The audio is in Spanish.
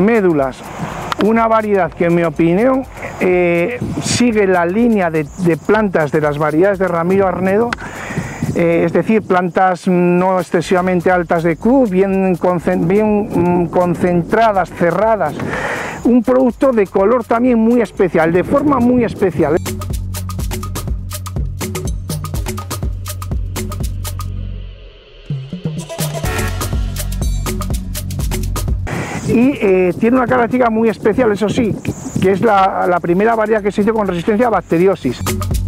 Médulas, una variedad que en mi opinión sigue la línea de plantas de las variedades de Ramiro Arnedo, es decir, plantas no excesivamente altas de cruz, bien concentradas, cerradas, un producto de color también muy especial, de forma muy especial. Y tiene una característica muy especial, eso sí, que es la primera variedad que se hizo con resistencia a bacteriosis.